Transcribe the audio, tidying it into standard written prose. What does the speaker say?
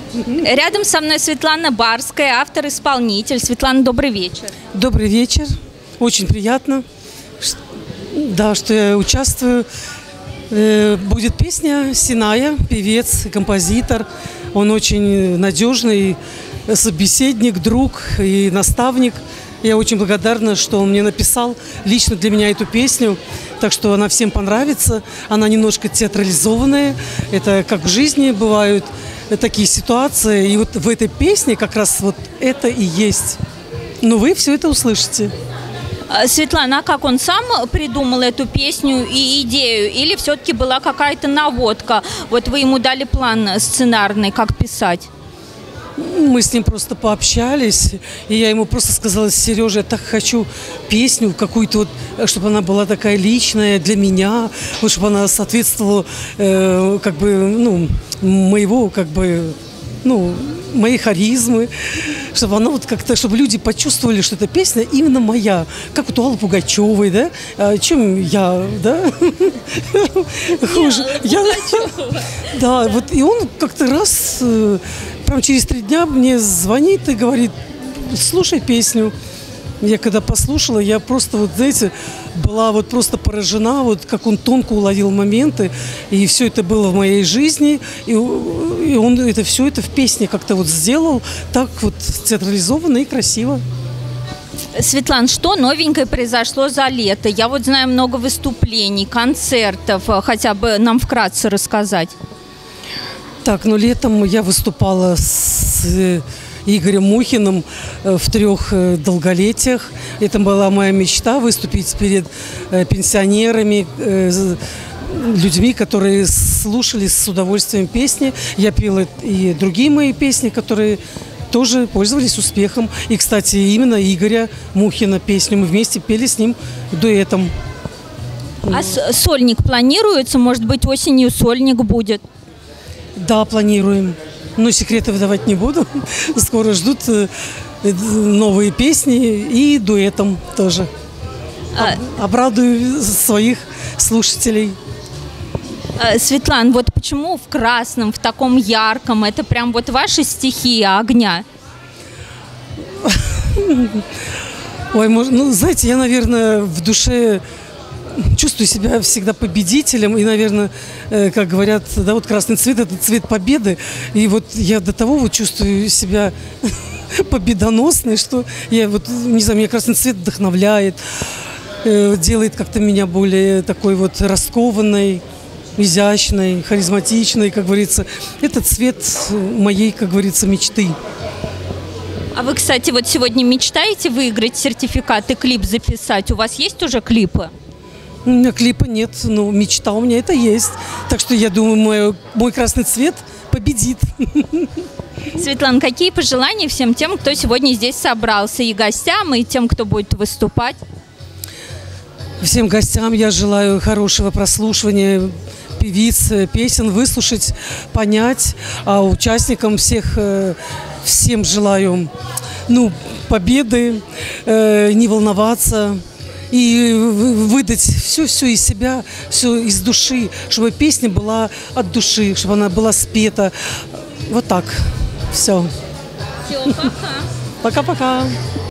Рядом со мной Светлана Барская, автор-исполнитель. Светлана, добрый вечер. Добрый вечер. Очень приятно, да, что я участвую. Будет песня Синая, певец, композитор. Он очень надежный собеседник, друг и наставник. Я очень благодарна, что он мне написал лично для меня эту песню. Так что она всем понравится. Она немножко театрализованная. Это как в жизни бывают такие ситуации. И вот в этой песне как раз вот это и есть. Но вы все это услышите. Светлана, а как он сам придумал эту песню и идею? Или все-таки была какая-то наводка? Вот вы ему дали план сценарный, как писать? Мы с ним просто пообщались, и я ему просто сказала: Сережа, я так хочу песню какую-то, вот, чтобы она была такая личная для меня, вот, чтобы она соответствовала как бы, ну, моего, как бы, ну, моей харизмы, чтобы она вот как-то, чтобы люди почувствовали, что эта песня именно моя, как вот у Аллы Пугачевой, да, чем я, да, хуже. Да, вот, и он как-то раз, прям через 3 дня мне звонит и говорит: слушай песню. Я когда послушала, я просто, вот знаете, была вот просто поражена, вот как он тонко уловил моменты, и все это было в моей жизни, и он это все это в песне как-то вот сделал так вот театрализованно и красиво. Светлана, что новенькое произошло за лето? Я вот знаю много выступлений, концертов, хотя бы нам вкратце рассказать. Так, ну летом я выступала с Игорем Мухиным в 3 долголетиях. Это была моя мечта — выступить перед пенсионерами, людьми, которые слушали с удовольствием песни. Я пела и другие мои песни, которые тоже пользовались успехом. И, кстати, именно Игоря Мухина песню мы вместе пели с ним дуэтом. А сольник планируется? Может быть, осенью сольник будет? Да, планируем. Но секреты выдавать не буду. Скоро ждут новые песни и дуэтом тоже. Обрадую своих слушателей. Светлана, вот почему в красном, в таком ярком? Это прям вот ваша стихия огня? Ой, ну, знаете, я, наверное, в душе чувствую себя всегда победителем. И, наверное, как говорят, да, вот красный цвет – это цвет победы. И вот я до того вот чувствую себя победоносной, что я вот, не знаю, меня красный цвет вдохновляет, делает как-то меня более такой вот раскованной, изящной, харизматичной, как говорится. Это цвет моей, как говорится, мечты. А вы, кстати, вот сегодня мечтаете выиграть сертификат и клип записать? У вас есть уже клипы? У меня клипа нет, но мечта у меня это есть. Так что я думаю, мой красный цвет победит. Светлана, какие пожелания всем тем, кто сегодня здесь собрался, и гостям, и тем, кто будет выступать? Всем гостям я желаю хорошего прослушивания певиц, песен, выслушать, понять. А участникам всем желаю, ну, победы, не волноваться. И выдать все из себя, все из души, чтобы песня была от души, чтобы она была спета. Вот так. Все. Все, пока. Пока-пока.